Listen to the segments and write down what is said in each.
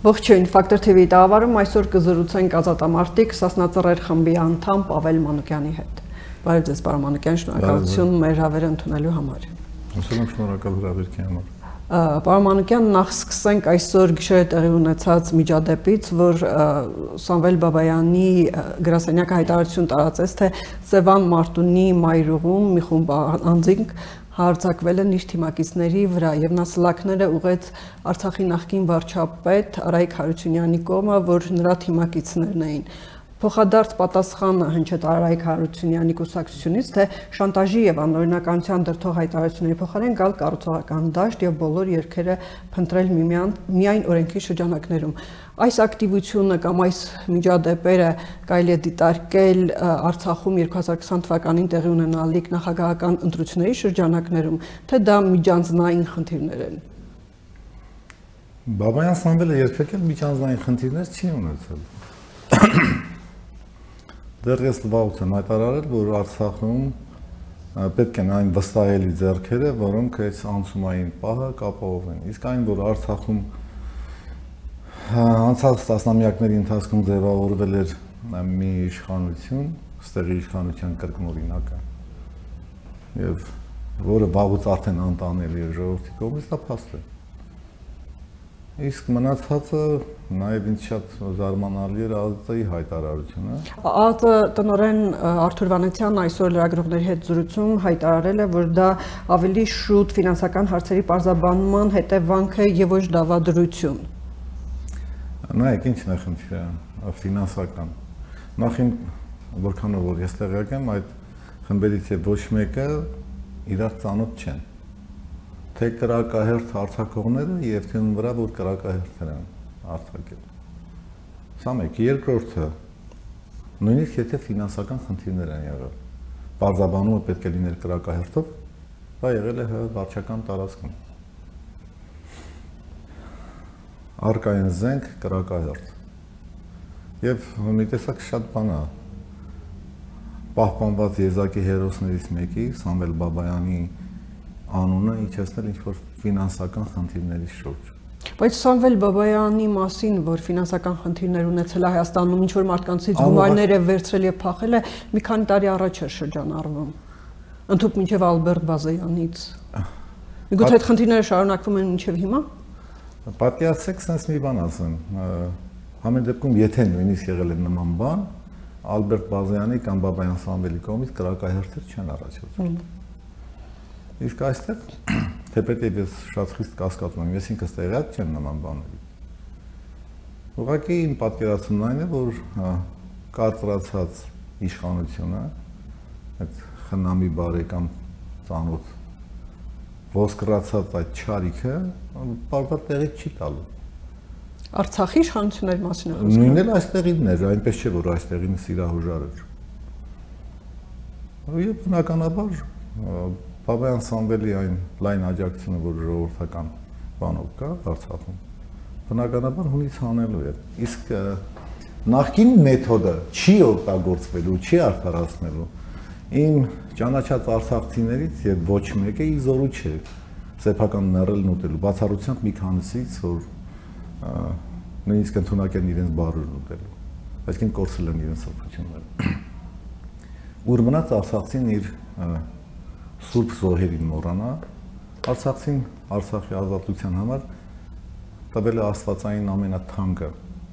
Ողջույն, Ֆակտոր TV-ի տաղավարում այսօր կզրուցենք ազատամարտիկ Սասնածռեր խմբի անդամ Պավել Մանուկյանի հետ։ Բարև ձեզ, պարոն Մանուկյան, շնորհակալություն մեր հավերը ընդունելու համար։ Շնորհակալ հրավերքի համար։ Պարոն Մանուկյան, նախ սկսենք այսօր գիշերը տեղի ունեցած միջադեպից, որ Սամվել Բաբայանի գրասենյակը հայտարարություն տարածեց, թե Սևան Մարտունի մայրուղում մի խումբ անձինք հարձակվել են իր թիմակիցների վրա եւ նա սլաքները ուղեց Արցախի նախկին վարչապետ Արայիկ Հարությունյանի կողմը, որ նրա թիմակիցներն էին։ Փոխադարձ պատասխանը հնչեց Արայիկ Հարությունյանի կուսակցությունից, թե շանտաժի եւ անօրինականության դրդող հայտարարությունների փոխարեն գալ կառուցողական դաշտ եւ բոլոր երկերը փնտրել միայն օրենքի շրջանակներում։ Այս ակտիվությունը կամ այս միջադեպերը կարելի է դիտարկել Արցախում 2020 թվականին տեղի ունենալիք նախագահական ընտրությունների շրջանակներում, թե դա միջանձնային խնդիրներ են։ Բաբայան Սամվելը երբեք էլ միջանձնային խնդիրներ չի ունեցել։ Դեռ ես լավոց եմ հայտարարել, որ Արցախում պետք են այն վստահելի ձեռքերը, որոնք այս անցումային պահը կապահովեն։ Իսկ այն, որ Արցախում անցած տասնամյակների ընթացքում ձևավորվել էր մի իշխանություն, ստեղի իշխանության կրկնօրինակը, եւ որը վաղուց արդեն անտանելի էր ժողովրդի կողմից, դա փաստ է։ Իսկ մնացածը նաև ինձ շատ զարմանալի էր ԱԱԾ-ի հայտարարությունը։ ԱԱԾ տնօրեն Արթուր Վանեցյանն այսօր լրագրողների հետ զրույցում հայտարարել է, որ դա ավելի շուտ ֆինանսական հարցերի պարզաբանման հետևանք է եւ ոչ դավադրություն։ Նայեք, ինչն է խնդիրը, ֆինանսական։ Նախ որքանով որ ես տեղյակ եմ, այդ խմբերից ոչ մեկը իրար ծանոթ չեն։ Թե կրակահերթ արձակողները եւ թե ում վրա որ կրակահերթեր են արձակել։ Սա մեկ, երկրորդը, նույնիսկ եթե ֆինանսական խնդիրներ են եղել, բարձաբանումը պետք է լիներ կրակահերթով, դա եղել է վարչական տարածքում։ Արկա են զենք կրակահերթ։ Եվ մի տեսակ շատ բան է, պահպանված եզակի հերոսներից մեկի, Սամվել Բաբայանի անունը իջեցնել ինչ-որ ֆինանսական խնդիրների շուրջ։ Բայց Սամվել Բաբայանի մասին, որ ֆինանսական խնդիրներ ունեցել է Հայաստանում, ինչ-որ մարդկանցից գումարներ է վերցրել եւ փախել է, մի քանի տարի առաջ էր շրջանառվում։ Ընդհուպ մինչեւ Ալբերտ Բազեյանից։ Միգուցե այդ խնդիրները շարունակվում են մինչեւ հիմա։ Պատկերացրեք, sense մի բան ասեմ։ Համեն դեպքում, եթե նույնիսկ եղել է նման բան, Ալբերտ Բազեյանի կամ Բաբայան Սամվելի կողմից կրակահերթեր չեն առաջացել։ Իսկ այստեղ, թեպետև ես շատ խիստ կասկածում եմ, ես ինքս տեղյակ չեմ նման բաների։ Ուղղակի իմ պատկերացումն այն է, որ կարծրացած իշխանությունը, այդ խնամի բարեկամ ծանոթ ոսկրացած այդ չարիքը, պարզապես տեղից չի տալու։ Արցախի իշխանությունների մասին է խոսքը։ Նույնն էլ այստեղինն էր, այնպես չէ, որ այստեղինը սիրահուժար էր։ Եվ բնականաբար Բաբայան Սամվելի այն լայն աջակցությունը, որ ժողովրդական բանով կա Արցախում, բնականաբար հունից հանելու է։ Իսկ նախկին մեթոդը չի օգտագործվելու, չի արդարացնելու։ Իմ ճանաչած արցախցիներից եւ ոչ մեկը իզորու չէ սեփական մեռելն ուտելու, բացառությամբ մի քանիսից, որ նույնիսկ ընդունակ են իրենց բարուրն ուտելու, այսինքն կորցրել են իրենց սրբությունները։ Ուր մնաց արցախցին իր Սուրբ զոհերին մոռանա, Արցախին Արցախի ազատության համար տվել է աստվածային ամենաթանկը։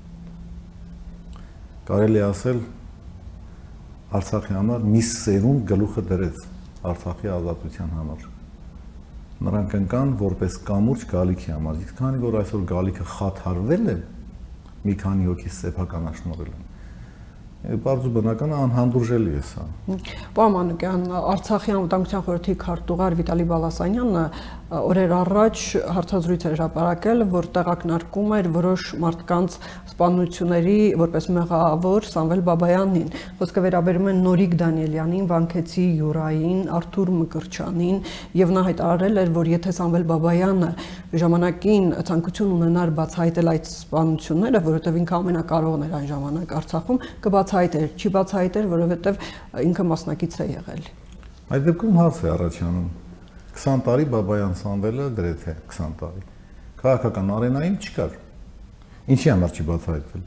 Կարելի ասել Արցախի համար մի սերունդ գլուխը դրեց Արցախի ազատության համար։ Նրանք ընկան որպես կամուրջ գալիքի համար, իսկ քանի որ այսօր գալիքը խաթարվել է, մի քանի հոգի սեփականաշնորհել են։ Բարձր բնական անհանդուրժելի է սա։ Պարոն Մանուկյան, Արցախի անվտանգության խորհրդի քարտուղար Վիտալի Բալասանյանը օրեր առաջ հարցազրույց էր հրապարակել, որ տեղակնարկում էր որոշ մարդկանց սպանությունների որպես մեղավոր Սամվել Բաբայանին։ Խոսքը վերաբերում է Նորիկ Դանիելյանին, Վանքեցի Յուրային, Արթուր Մկրչյանին, եւ նա հայտարարել էր, որ եթե Սամվել Բաբայանը ժամանակին ցանկություն ունենար բացահայտել այդ սպանությունները, որովհետեւ ինքը ամենակարողն էր այն ժամանակ Արցախում, կբացահայտեր, չի բացահայտեր, որովհետեւ ինքը մասնակից է եղել։ Այդ դեպքում հարց է առաջանում 20 տարի Բաբայան Սամվելը գրեթե 20 տարի։ Քաղաքական արենայում չկար։ Ինչի համար չի բացահայտվել։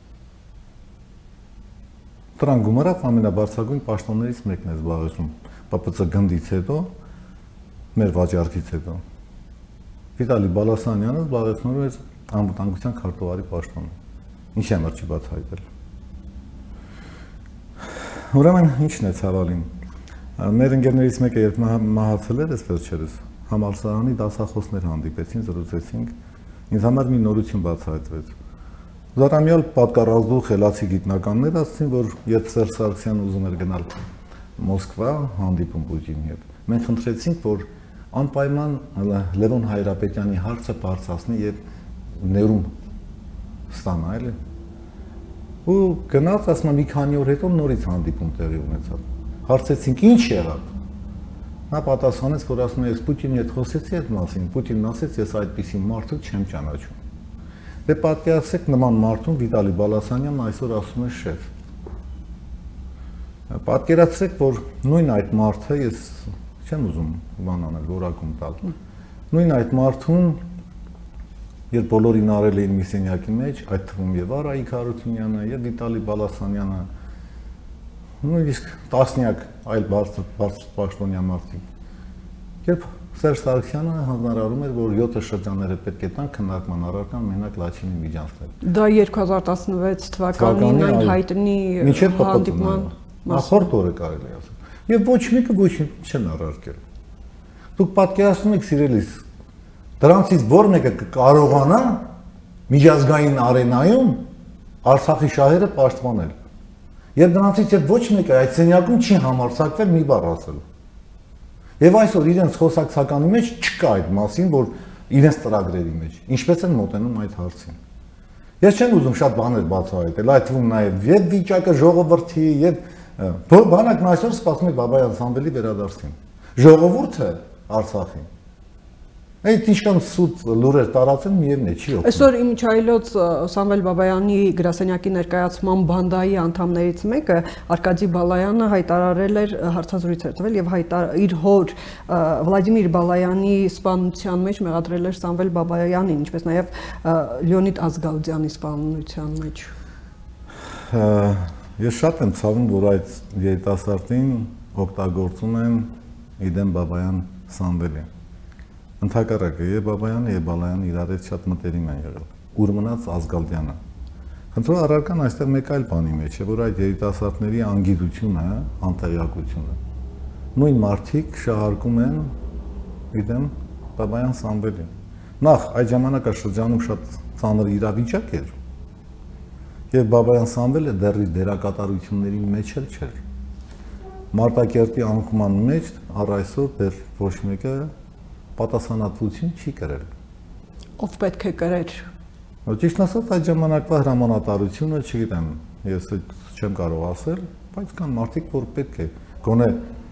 Դրան գումարով ամենաբարձրագույն պաշտոններից մեկն է զբաղեցնում ՊՊՑ գնդից հետո, մեր վաճառքից հետո։ Վիտալի Բալասանյանը զբաղեցնում էր անվտանգության քարտուղարի պաշտոնը։ Ինչի համար չի բացահայտվել։ Ուրեմն ինչն է ցավալին։ Մեր ընկերներից մեկը երբ մահացել էր, վերջերս համալսարանի դասախոսներ հանդիպեցին, զրուցեցինք, ինձ համար մի նորություն բացահայտվեց։ Զարամյալ պատկառազդու խելացի գիտնականներ ասացին, որ երբ Սերժ Սարգսյանը ուզում էր գնալ Մոսկվա հանդիպում Պուտինի հետ, մենք խնդրեցինք, որ անպայման Լևոն Հայրապետյանի հարցը բարձրացնի եւ ներում ստանա, էլի։ Ու գնաց, ասում եմ, մի քանի օր հետո նորից հանդիպում տեղի ունեցավ։ Հարցեցինք, ինչ եղավ։ Նա պատասխանեց, որ ասում է, ես Պուտինի հետ խոսեցի այդ մասին, Պուտինն ասեց, ես այդպիսի մարդու չեմ ճանաչում։ Դե պատկերացրեք նման մարդուն Վիտալի Բալասանյանն այսօր ասում է շեֆ։ Պատկերացրեք, որ նույն այդ մարդը, ես չեմ ուզում բան անել, որակում տալ։ Նույն այդ մարդուն, երբ բոլորին արել էին մի սենյակի մեջ, այդ թվում եւ Արայիկ Հարությունյանը, եւ Վիտալի Բալասանյանը, նույնիսկ տասնյակ այլ բարձրպաշտոնյա մարդիկ։ Երբ Սերժ Սարգսյանը հանրարարում էր, որ 7 շրջանները պետք է տան քննարկման առարկան մենակ Լաչինի միջանցքներ։ Դա 2016 թվականին այն հայտնի հանդիպման նախորդ օրը կարելի է ասել։ Եվ ոչ մեկը ոչինչ չեն առարկել։ Դուք պատկերացնում եք, սիրելիս, դրանցից որ մեկը կկարողանա միջազգային արենայում Արցախի շահերը պաշտպանել։ Եվ դրանցից ոչ մեկը այդ սենյակում չի համարձակվել մի բառ ասել։ Եվ այսօր իրենց խոսակցականի մեջ չկա այդ մասին, որ իրենց ծրագրերի մեջ ինչպես են մոտենում այդ հարցին։ Ես չեմ ուզում շատ բաներ բացահայտել, այդ թվում նաև եւ վիճակը ժողովրդի եւ բանակն այսօր սպասում է Բաբայան Սամվելի վերադարձին։ Ժողովուրդը Արցախին այդ ինչքան սուտ լուրեր տարածեն միևն է, չի օգնում։ Այսօր Իմիջայլոց Սամվել Բաբայանի գրասենյակի ներկայացման բանդայի անդամներից մեկը Արկադի Բալայանը հայտարարել էր, հարցազրույց էր տվել եւ իր հոր Վլադիմիր Բալայանի սպանության մեջ մեղադրել էր Սամվել Բաբայանին, ինչպես նաեւ Լեոնիդ Ազգալդյանի սպանության մեջ։ Ես շատ եմ ցավում, որ այդ երիտասարդին օգտագործում են իդեմ Բաբայան Սամվելին։ Ընդհակառակը եւ Բաբայանը եւ Բալայանը իրար հետ շատ մտերիմ են եղել։ Ուր մնաց Ազգալդյանը։ Խնդրում առարկան այստեղ մեկ այլ բանի մեջ է, որ այդ երիտասարդների անգիտությունը, անտեղյակությունը։ Նույն մարդիկ շահարկում են իդեմ Բաբայան Սամվելին։ Նախ այդ ժամանակաշրջանում շատ ծանր իրավիճակ էր։ Եվ Բաբայան Սամվելը դեռ իր դերակատարությունների մեջ չէր։ Մարտակերտի անկման մեջ առ այսօր դեռ ոչ մեկը պատասխանատվություն չի կրել։ Ով պետք է կրեր։ Ճիշտ ասած, այդ ժամանակվա հրամանատարությունը, չգիտեմ, ես չեմ կարող ասել, բայց կան մարդիկ, որ պետք է գոնե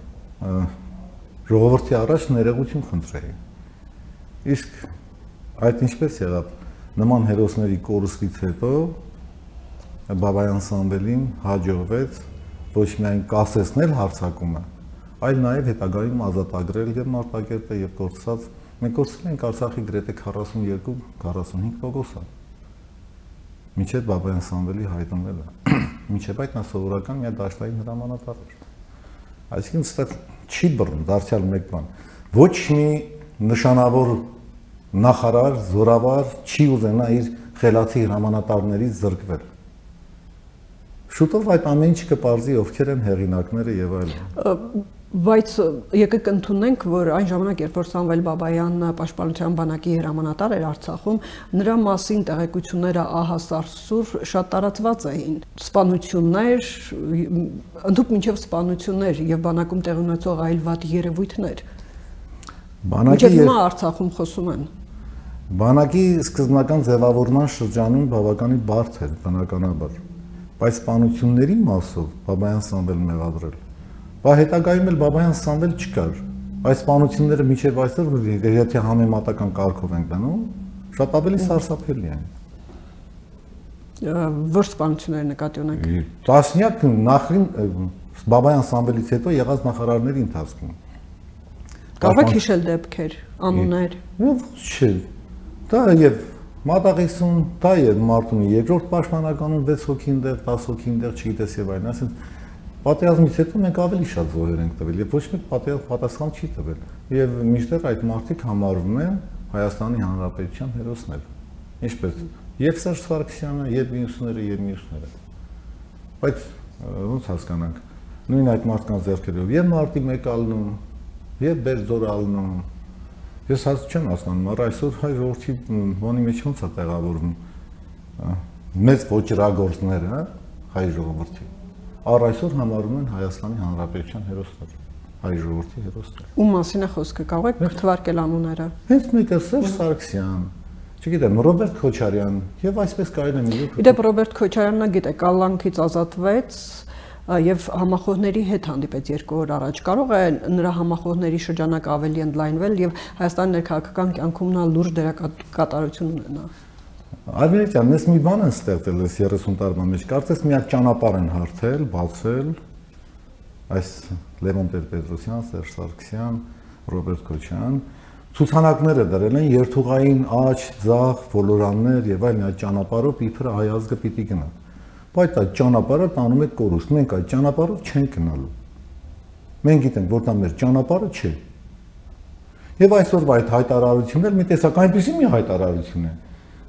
ժողովրդի առաջ ներողություն խնդրեին։ Իսկ այդ ինչպես եղավ, նման հերոսների կորուստից հետո Բաբայան Սամվելին հաջողվեց ոչ միայն կասեցնել հարձակումը, այլ նաև հետագայում ազատագրել եւ Մարտակերտը եւ կորցրած մենք կորցրել ենք Արցախի գրեթե 42-45%-ը։ Մինչեւ Բաբայան Սամվելի հայտնվելը, մինչեւ այդ նա սովորական մի դաշտային հրամանատար էր։ Այսինքն ստեղ չի բռն, դարձյալ մեկ բան։ Ոչ մի նշանավոր նախարար, զորավար չի ուզենա իր խելացի հրամանատարներից զրկվել։ Շուտով այդ ամեն ինչը կպարզի ովքեր են հեղինակները եւ այլն։ Բայց եկեք ընդունենք, որ այն ժամանակ, երբ որ Սամվել Բաբայանը Պաշտպանության բանակի հրամանատար էր Արցախում, նրա մասին տեղեկությունները ահասարսուր շատ տարածված էին։ Սպանություններ, ընդհանուր մինչև սպանություններ եւ բանակում տեղի ունեցող այլ վատ երևույթներ։ Բանակի հիմա Արցախում խոսում են։ Բանակի սկզբնական ձևավորման շրջանում բավականին բարդ էր, բնականաբար, բայց սպանությունների մասով Բաբայան Սամվելը մեղադրել։ Բայց հետագայում էլ Բաբայան Սամվել չկար։ Այս սպանությունները մինչև այսօր, եթե համեմատական կարգով ենք դնում, շատ ավելի սարսափելի են։ Որ սպանությունները նկատի ունենք։ Տասնյակ նախին Բաբայան Սամվելից հետո եղած նախարարների ընթացքում։ Կարող եք հիշել դեպքեր, անուններ։ Չէ։ Դա եւ Մատաղիսում դա է Մարտունի երկրորդ պաշտպանականում 6 հոգի այնտեղ, 10 հոգի այնտեղ, չգիտես եւ այլն, ասենց պատերազմից հետո մենք ավելի շատ զոհեր ենք տվել եւ ոչ մեկ պատասխան չի տվել։ Եվ միշտեր այդ մարդիկ համարվում են Հայաստանի Հանրապետության հերոսներ։ Ինչպես եւ Սերժ Սարգսյանը, եւ մյուսները։ Բայց ոնց հասկանանք, նույն այդ մարդկանց ձեռքերով եւ մարտի 1 ալնում, եւ Բերձոր ալնում։ Ես չեմ հասկանում, առ այսօր հայ ժողովրդի բանի մեջ ոնց է տեղավորվում մեծ ոչրագործները հայ ժողովրդի։ Առ այսօր համարում են Հայաստանի Հանրապետության հերոսներ, հայ ժողովրդի հերոսներ։ Ում մասին է խոսքը, կարող եք թվարկել անունները։ Հենց մեկը Սերժ Սարգսյան, չգիտեմ, Ռոբերտ Քոչարյան եւ այսպես կարելի է մի։ Իդեպ Ռոբերտ Քոչարյանն գիտեք, կալանքից ազատվեց եւ համախոհների հետ հանդիպեց 2 օր առաջ։ Կարող է նրա համախոհների շրջանակը ավելի ընդլայնվել եւ Հայաստանի ներքաղաքական կյանքում նա լուրջ դերակատարություն ունենա։ Արմենիան, ես մի բան եմ ստեղծել այս 30 տարվա մեջ, կարծես միակ ճանապարհ են հարթել, բացել այս Լևոն Տեր-Պետրոսյան, Սերժ Սարգսյան, Ռոբերտ Քոչարյան, ցուցանակները դրել են երթուղային աճ, ձախ, ոլորաններ եւ այլն, այդ ճանապարհով իբր հայ ազգը պիտի գնա։ Բայց այդ ճանապարհը տանում է կորուստ, մենք այդ ճանապարհով չենք գնալու։ Մենք գիտենք, որ դա մեր ճանապարհը չէ։ Եվ այսօրվա այդ հայտարարությունն էլ մի տեսակ այնպեսի մի հայտարարություն է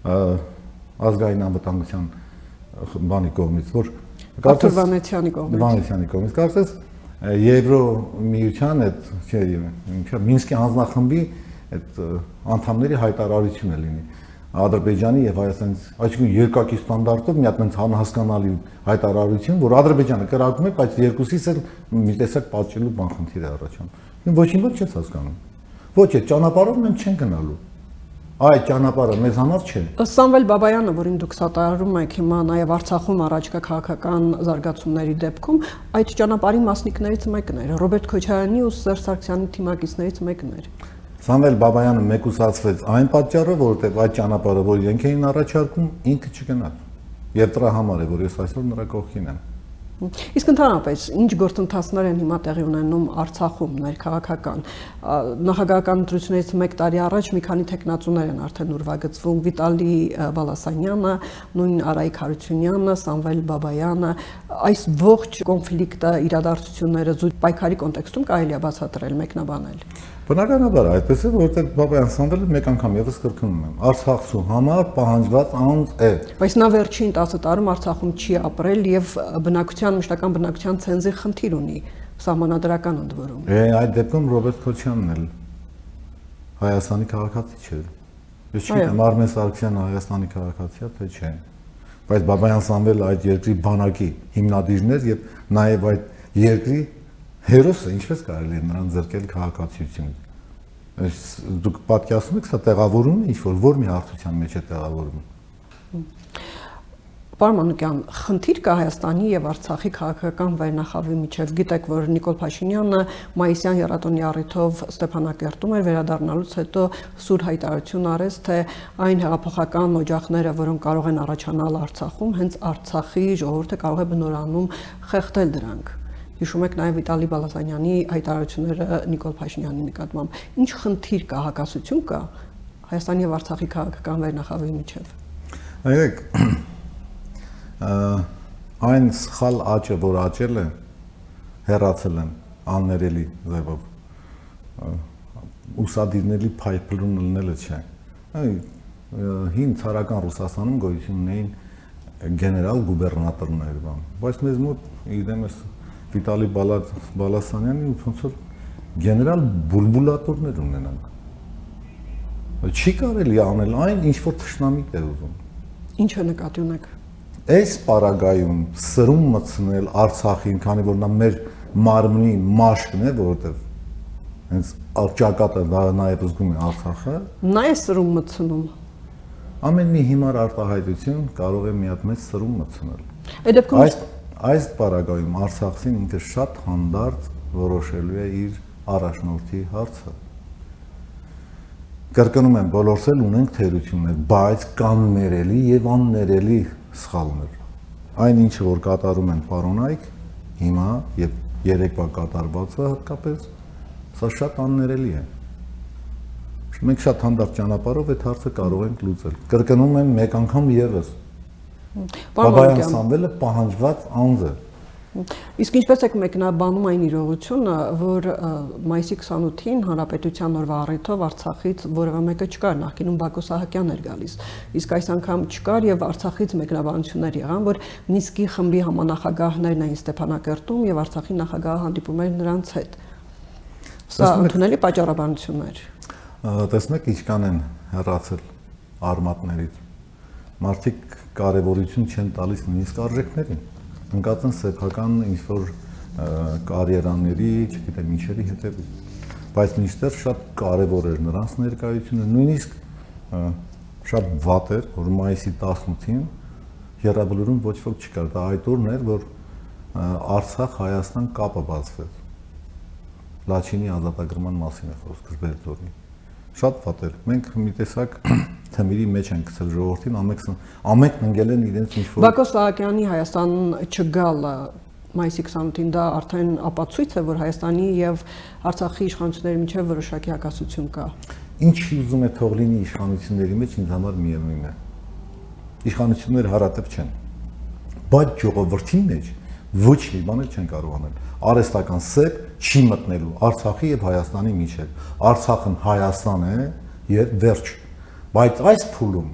ազգային անվտանգության բանի կողմից, որ կարծես Վանեցյանի կողմից, կարծես Եվրոմիության այդ, չէ, Մինսկի հանձնախմբի այդ անդամների հայտարարություն է լինի։ Ադրբեջանի եւ Հայաստանի, այսինքն երկակի ստանդարտով մի հատ այնց անհասկանալի հայտարարություն, որ Ադրբեջանը կրակում է, բայց երկուսից էլ մի տեսակ պատճելու բան խնդիր է առաջանում։ Ոչինչ չես հասկանում։ Ոչ, այդ ճանապարհով մենք չենք գնալու։ Այդ ճանապարհը մեզ համար չէ։ Սամվել Բաբայանը, որին դուք սատարում եք հիմա նաեւ Արցախում առաջկա քաղաքական զարգացումների դեպքում, այդ ճանապարհի մասնիկներից մեկն էր, Ռոբերտ Քոչարյանի ու Սերժ Սարգսյանի թիմակիցներից մեկն էր։ Սամվել Բաբայանը մեկուսացվեց այն պատճառով, որովհետև այդ ճանապարհը, որ իրենք էին առաջարկում, ինքը չգնաց։ Եվ դրա համար է, որ ես այսօր նրա կողքին եմ։ Իսկ ընդհանրապես, ինչ գործընթացներ են հիմա տեղի ունենում Արցախում ներքաղաքական։ Նախագահական ընտրությունից 1 տարի առաջ մի քանի տեխնացուներ են արդեն ուրվագծվում՝ Վիտալի Բալասանյանը, նույն Արայիկ Հարությունյանը, Սամվել Բաբայանը։ Այս ողջ կոնֆլիկտը, իրադարձությունները զուտ պայքարի կոնտեքստում կարելի է բացատրել, մեկնաբանել։ Բնականաբար այդպես է, որովհետև Բաբայան Սամվելը մեկ անգամ եւս կրկնում եմ, Արցախցու համար պահանջված անձ է։ Բայց նա վերջին 10 տարում Արցախում չի ապրել եւ մշտական բնակության ցենզի խնդիր ունի, սահմանադրական ընդ որում։ Այդ դեպքում Ռոբերտ Քոչարյանն էլ Հայաստանի քաղաքացի չէ։ Ես չգիտեմ, Արմեն Սարգսյանը Հայաստանի քաղաքացի է, թե չէ։ Բայց Բաբայան Սամվելը այդ երկրի բանակի հիմնադիրն էր եւ նաեւ այդ երկրի հերոսը ինչպես կարելի է նրան ձեռքել քաղաքացիությունից։ Դուք պատկերացնում եք, սա տեղավորում է ինչ-որ որ մի հարթության մեջ է տեղավորվում։ Պարոն Մանուկյան, խնդիր կա Հայաստանի եւ Արցախի քաղաքական վերնախավի միջեւ։ Գիտեք, որ Նիկոլ Փաշինյանը մայիսյան եռատոնի առիթով Ստեփանակերտում էր, վերադառնալուց հետո սուր հայտարարություն արեց, թե այն հեղափոխական օջախները, որոնք կարող են առաջանալ Արցախում, հենց Արցախի ժողովուրդը կարող է բնորանում խեղդել դրանք։ Հիշում եք նաև Վիտալի Բալասանյանի հայտարարությունները Նիկոլ Փաշինյանի նկատմամբ։ Ինչ խնդիր կա, հակասություն կա Հայաստանի եւ Արցախի քաղաքական վերնախավի միջեւ։ Այեք, այն սխալ աճը, որ աճել է, հեռացել են աններելի ձևով։ Ուսադիրների փայփլուն լնելը չէ։ Հին ցարական Ռուսաստանում գոյություն ունեին գեներալ գուբերնատորներ, բայց մեզ մոտ իրենս Վիտալի Բալասանյանի ոնց որ գեներալ բուլբուլատորներ ունենանք։ Չի կարելի անել այն, ինչ որ թշնամիք է ուզում։ Ինչ է նկատի ունեք։ Այս պարագայում սրում մտցնել Արցախին, քանի որ նա մեր մարմնի մաշկն է, որովհետև հենց ճակատը դա նաև զգում է Արցախը։ Նա է սրում մտցնում։ Ամեն մի հիմար արտահայտություն կարող է մի հատ մեծ սրում մտցնել։ Այդ դեպքում Այս պարագայում Արցախին ինքը շատ հանդարտ որոշելու է իր առաջնորդի հարցը։ Կրկնում եմ, բոլորս էլ ունենք թերություններ, բայց կան ներելի եւ աններելի սխալներ։ Այն ինչը որ կատարում են պարոնայք հիմա եւ երեկվա կատարվածը հատկապես, սա շատ աններելի է։ Մենք շատ հանդարտ ճանապարհով այդ հարցը կարող ենք լուծել։ Կրկնում եմ մեկ անգամ եւս։ Բաբայան Սամվելը պահանջված անձ է։ Իսկ ինչպես եք մեկնաբանում այն իրողությունը, որ մայիսի 28-ին Հանրապետության օրվա առիթով Արցախից որևէ մեկը չկար, նախկինում Բակո Սահակյանն էր գալիս։ Իսկ այս անգամ չկար եւ Արցախից մեկնաբանություններ եղան, որ Մինսկի խմբի համանախագահներն էին Ստեփանակերտում եւ Արցախի նախագահը հանդիպում էր նրանց հետ։ Սա ընդունելի պատճառաբանություններ։ Տեսնեք, ինչքան են հեռացել արմատներից։ Մարդիկ կարևորություն չեն տալիս նույնիսկ արժեքներին։ Ընկած են սեփական ինչ-որ կարիերաների, չգիտեմ, ինչերի հետևից։ Բայց մինչդեռ շատ կարևոր էր նրանց ներկայությունը, նույնիսկ շատ վատ էր, որ մայիսի 18-ին Եռաբլուրում ոչ ոք չկար։ Դա այդ օրն էր, որ Արցախ-Հայաստան կապը բացվեց։ Լաչինի ազատագրման մասին է խոսքը Բերձորի։ Շատ վատ էր։ Մենք մի տեսակ թմիրի մեջ են գցել ժողովրդին, ամենքն ընկել են իրենց ինչ-որ Բակո Սահակյանի Հայաստան չգալը մայիսի 28-ին դա արդեն ապացույց է, որ Հայաստանի եւ Արցախի իշխանությունների միջև որոշակի հակասություն կա։ Ինչ ուզում է թող լինի իշխանությունների մեջ, ինձ համար միևնույն է։ Իշխանությունները հարատև չեն։ Բայց ժողովրդի մեջ ոչ մի բան չեն կարող անել։ Արհեստական սեփ չի մտնելու Արցախի եւ Հայաստանի միջև։ Արցախն Հայաստան է եւ վերջ։ Բայց այս փուլում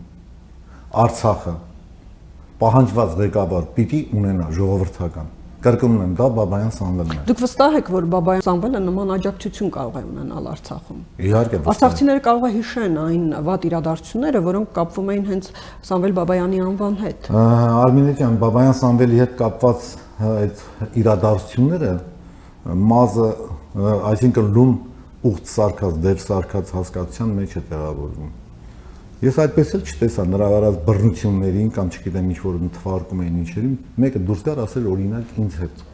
Արցախը պահանջված ղեկավար պիտի ունենա ժողովրդական։ Կրկնում եմ, դա Բաբայան Սամվելն է։ Դուք վստահ եք, որ Բաբայան Սամվելը նման աջակցություն կարող է ունենալ Արցախում։ Իհարկե վստահ եմ։ Արցախցիները կարող է հիշեն այն վատ իրադարձությունները, որոնք կապվում էին հենց Սամվել Բաբայանի անվան հետ։ Արմինե ջան, Բաբայան Սամվելի հետ կապված այդ իրադարձությունները մազը, այսինքն լուն ուղտ սարքած, դեպ սարքած հասկացության մեջ է տեղավորվում։ Ես այդպես էլ չտեսա նրա արած բռնություններին կամ չգիտեմ ինչ որ թվարկում էին ինչերին, մեկը դուրս գար ասել օրինակ ինձ հետ։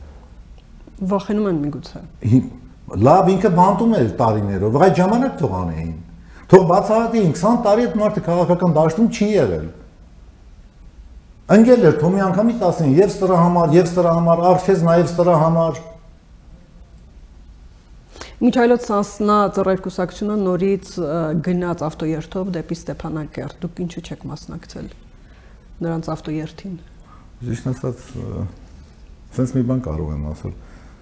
Վախենում են միգուցե։ Լավ, ինքը բանտում էր տարիներով, այդ ժամանակ թող անեին։ Թող բացահայտեին 20 տարի այդ մարդը քաղաքական դաշտում չի եղել։ Ընկել էր, թող մի անգամից ասեն եւ սրա համար, արքեզ նաեւ սրա համար։ Միջայլոց Սասնա ծռայրկուսակցությունը նորից գնաց ավտոերթով դեպի Ստեփանակերտ։ Դուք ինչու չեք մասնակցել նրանց ավտոերթին։ Ճիշտ ասած, sense մի բան կարող եմ ասել։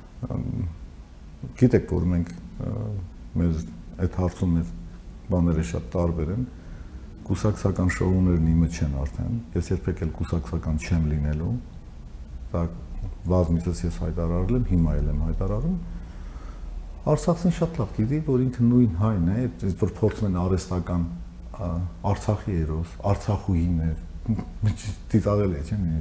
Գիտեք, որ մենք մեր այդ հարցում մեր բաները շատ տարբեր են։ Կուսակցական շոուներն իմը չեն արդեն։ Ես երբեք էլ կուսակցական չեմ լինելու։ Դա բազմիցս ես հայտարարել եմ, հիմա էլ եմ հայտարարում։ Արցախին շատ լավ գիտի, որ ինքը նույն հայն է, որ փորձում են արհեստական Արցախի երոս, Արցախուհիներ, դիտարել է, չէ՞։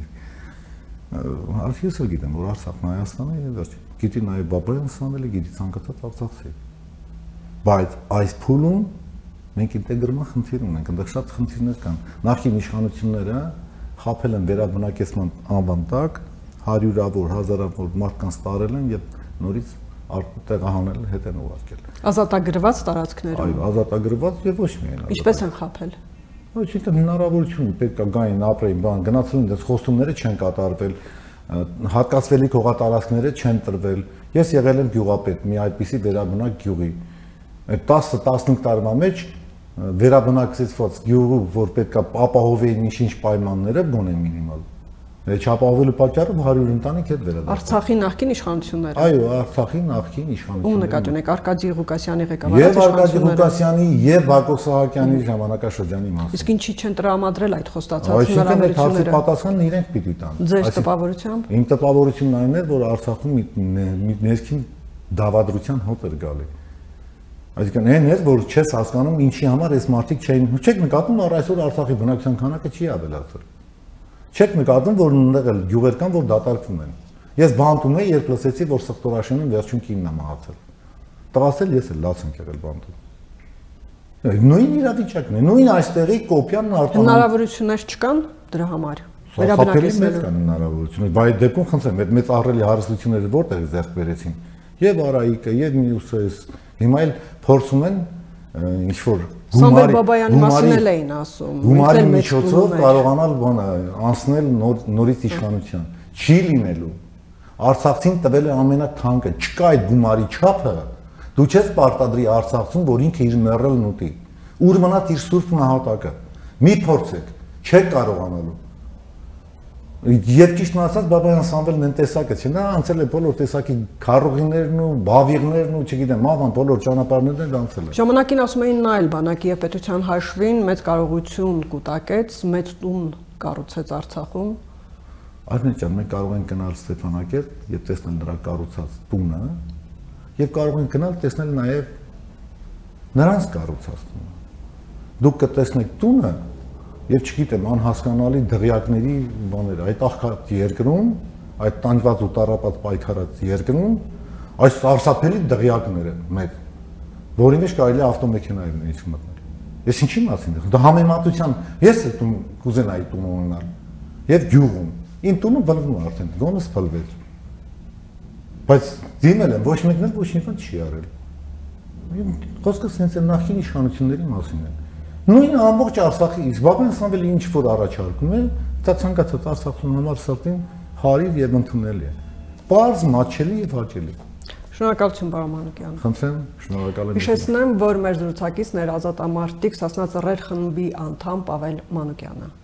Ես էլ գիտեմ, որ Արցախն Հայաստան է եւ վերջ։ Գիտի նաեւ Բաբայան Սամվելը, գիտի ցանկացած արցախցի։ Բայց այս փուլում մենք ինտեգրման խնդիր ունենք, այնտեղ շատ խնդիրներ կան։ Նախկին իշխանությունները խաբել են վերաբնակեցման անվան տակ, հարյուրավոր, հազարավոր մարդկանց տարել են եւ նորից տեղահանել հետ են ուղարկել։ Ազատագրված տարածքներում։ Այո, ազատագրված եւ ոչ միայն։ Ինչպես են խաբել։ Այսինքն հնարավորություն պետք է գային ապրեին, բան գնացել են, դες խոստումները չեն կատարվել, հատկացվելի հողատարածքները չեն տրվել։ Ես եղել եմ գյուղապետ մի այդպիսի վերաբնակ գյուղի։ Այդ 10-15 տարվա մեջ վերաբնակեցված գյուղը, որ պետք է ապահովեին ինչ-ինչ պայմանները, գոնե մինիմալ։ Չապահովելու պատճառով 100 ընտանիք հետ վերադարձել։ Արցախի նախկին իշխանությունները։ Այո, Արցախի նախկին իշխանությունները։ Ում նկատի ունեք Արկադի Ղուկասյանի ղեկավարած Եվ Արկադի Ղուկասյանի եւ Բակո Սահակյանի ժամանակաշրջանի մասին։ Իսկ ինչի չեն տրամադրել այդ խոստացած հնարավորությունները։ Այսինքն այդ պատասխանն իրենք պիտի տան։ Ձեր տպավորությամբ։ Իմ տպավորությունն այն է, որ Արցախում մի ներքին դավադրության հոտ էր գալի։ Այսինքն այն էր, որ չես հասկանում ինչի համար այս մարդիկ չէին։ Չեք նկատում, որ այսօր Արցախի բնակչության քանակը չի ավելացել։ Չեք նկատում, որ այնտեղ էլ գյուղեր կան, որ դատարկվում են։ Ես բանտում եմ, երբ լսեցի, որ Սխտորաշենին վերջին կինն է մահացել։ Տղասել ես էլ լաց եմ եղել բանտում։ Նույն իրավիճակն է, նույն այստեղի կոպիան արտահայտում։ Հնարավորություններ չկան դրա համար։ Վերաբնակեցնելու կան հնարավորություններ, բայց այդ դեպքում խնդրեմ, այդ մեծ ահռելի հարստությունները որտեղ ձեռք բերեցին։ Եվ Արայիկը, եւ մյուսը, հիմա էլ փորձում են ինչ որ Սամվել Բաբայանի մասին էլ էին ասում։ Գումարի միջոցով կարողանալ բանը անցնել նորից իշխանության։ Չի լինելու։ Արցախցին տվել է ամենաթանկը, չկա այդ գումարի չափը, Դու չես պարտադրի Արցախցուն, որ ինքը իր մեռելն ուտի։ Ուր մնաց իր սուրբ նահատակը։ Մի փորձեք, չեք կարողանալու։ Եվ ճիշտ ասած Բաբայան Սամվելն են տեսակը չէ, նա անցել է բոլոր տեսակի քարուղիներն ու բավիղներն ու չգիտեմ, աղան բոլոր ճանապարհներն անցել է։ Ժամանակին ասում էին նա էլ բանակի եւ պետության հաշվին մեծ կարողություն կուտակեց, մեծ տուն կառուցեց Արցախում։ Արմեն ջան, մենք կարող ենք գնալ Ստեփանակերտ եւ տեսնել նրա կառուցած տունը եւ կարող ենք գնալ տեսնել նաեւ նրանց կառուցած տունը։ Դուք կտեսնեք տունը եւ չգիտեմ անհասկանալի դղյակների բաներ, այդ աղքատ երկրում, այդ տանջված ու տառապած պայքարած երկրում այս սարսափելի դղյակները մեծ, որի մեջ կարելի է ավտոմեքենայով նույնիսկ մտնել։ Ես ինչի մասին եմ։ Դա համեմատության ես տուն կուզենայի տուն ունենալ եւ գյուղում։ Իմ տունը բլվում է արդեն, գոնս փլվեց։ Բայց դիմել եմ, ոչ մեկն էլ ոչ մի բան չի արել։ Խոսքը սենց է նախկին իշխանությունների մասին է։ Նույնը ամբողջ Արցախի, իսկ Բաբայան Սամվելը ինչ որ առաջարկում է, դա ցանկացած Արցախցուն համար սրտին հարիր եւ ընդունելի է։ Պարզ, մատչելի եւ հաճելի։ Շնորհակալություն, պարոն Մանուկյան։ Խնդրեմ, շնորհակալ եմ։ Հիշեցնեմ, որ մեր զրուցակիցն էր ազատամարտիկ Սասնա Ծռեր խմբի անդամ Պավել Մանուկյանը։